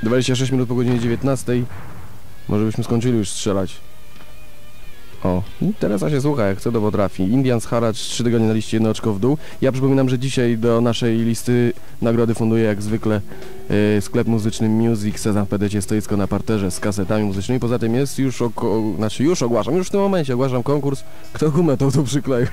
26 minut po godzinie 19. Może byśmy skończyli już strzelać. O, i Teresa się słucha, jak chce, to potrafi. Indians Haracz, 3 tygodnie na liście, 1 oczko w dół. Ja przypominam, że dzisiaj do naszej listy nagrody funduje jak zwykle sklep muzyczny Music, Sezam w pedecie, stoisko na parterze z kasetami muzycznymi. Poza tym jest już już ogłaszam, już w tym momencie ogłaszam konkurs, kto gumę to tu przykleju.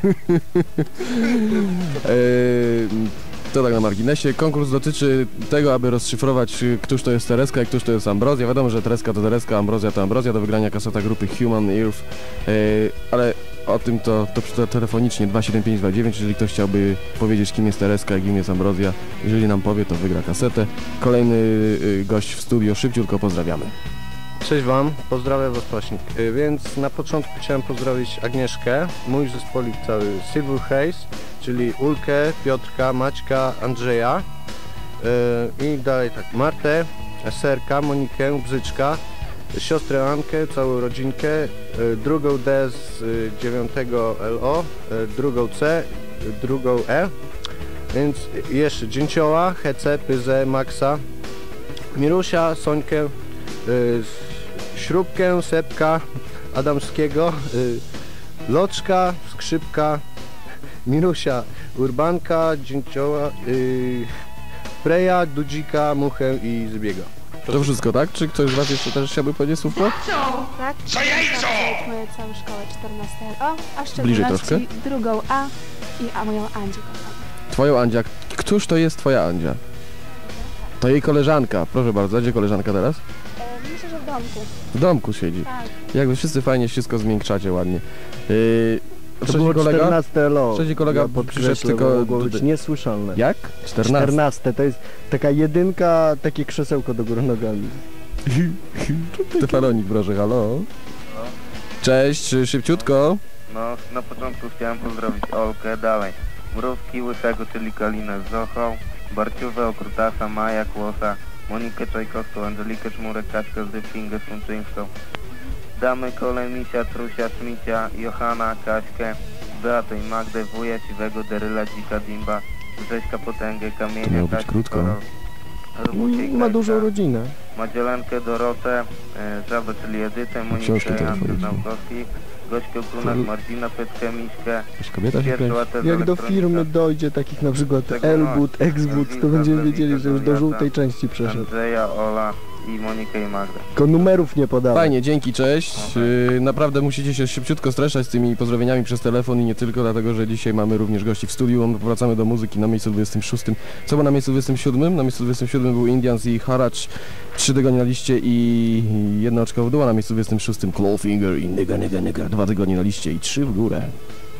To tak na marginesie. Konkurs dotyczy tego, aby rozszyfrować, któż to jest Tereska i któż to jest Ambrozja. Wiadomo, że Tereska to Tereska, Ambrozja to Ambrozja. Do wygrania kaseta grupy Human Earth. Ale o tym to telefonicznie 27529, jeżeli ktoś chciałby powiedzieć, kim jest Tereska i kim jest Ambrozja. Jeżeli nam powie, to wygra kasetę. Kolejny gość w studio, szybciutko pozdrawiamy. Cześć Wam, pozdrawiam Was Paśnik. Więc na początku chciałem pozdrowić Agnieszkę, mój zespolik cały Silver Haze, czyli Ulkę, Piotrka, Maćka, Andrzeja i dalej tak, Martę, Serka, Monikę, Bzyczka, siostrę Ankę, całą rodzinkę, drugą D z 9 LO, drugą C, drugą E, więc jeszcze Dzięcioła, Hece, Pyzę, Maxa, Mirusia, Sońkę, Śrubkę, Sepka, Adamskiego, Loczka, Skrzypka, Mirusia, Urbanka, Dzięcioła, Preja, Dudzika, Muchę i Zbiega. To wszystko, tak? Czy ktoś z Was jeszcze też chciałby powiedzieć słówko? Tak. Co jajco! Moją całą szkołę 14 LO, a w Bliżej szczególności troszkę. drugą A moją Andzię. Twoją Andzia. Któż to jest Twoja Andzia? To jej koleżanka. Proszę bardzo, gdzie koleżanka teraz? Myślę, że w domku. W domku siedzi. Tak. Jakby wszyscy fajnie wszystko zmiękczacie ładnie. To było 14 LO. Trzeci kolega przyszedł tylko... mogło być niesłyszalne. Jak? 14. 14 to jest taka jedynka, takie krzesełko do góry nogami. Stefanonik, proszę, halo. Cześć, szybciutko. No, na początku chciałem pozdrowić Olkę, dalej Mrówki, Łysego, czyli Kalinę z Zochą, Barciówę, Okrutasa, Maja, Kłosa, Monikę Czajkowską, Angelikę Czmurek, Kaśkę z Dypingę, Słonczyńską, Damy, Kole, Misia, Trusia, Szmicia, Johana, Kaśkę, Beatę i Magdę, Wuja, Siwego, Deryla, Dzika, Dimba, Grześka, Potęgę, Kamienia, miało być Kaśkę, krótko. Korol, Robusie i Ma Kaśka, dużą rodzinę. Madzielenkę, Dorotę, Żabę, czyli Edytę, Książki Monikę, teraz Jankę powiedział. Znałkowski, Gośkę Krunach, Marcina, Petkę, Miśkę, Jakaś kobieta się Pierwszy kręci. łatek Jak do elektronika. firmy dojdzie takich na przykład Elbut, Exbut, to będziemy wiedzieli, że już do żółtej części przeszedł. Andrzeja, Ola i Monikę i Magdę. Tylko numerów nie podałem. Fajnie, dzięki, cześć. Naprawdę musicie się szybciutko streszczać z tymi pozdrowieniami przez telefon i nie tylko, dlatego że dzisiaj mamy również gości w studiu. Wracamy do muzyki na miejscu 26. Co było na miejscu 27? Na miejscu 27 był Indians i Haracz, 3 tygodnie na liście i 1 oczko w dół, a na miejscu 26 Clawfinger i Nigga, 2 tygodnie na liście i 3 w górę.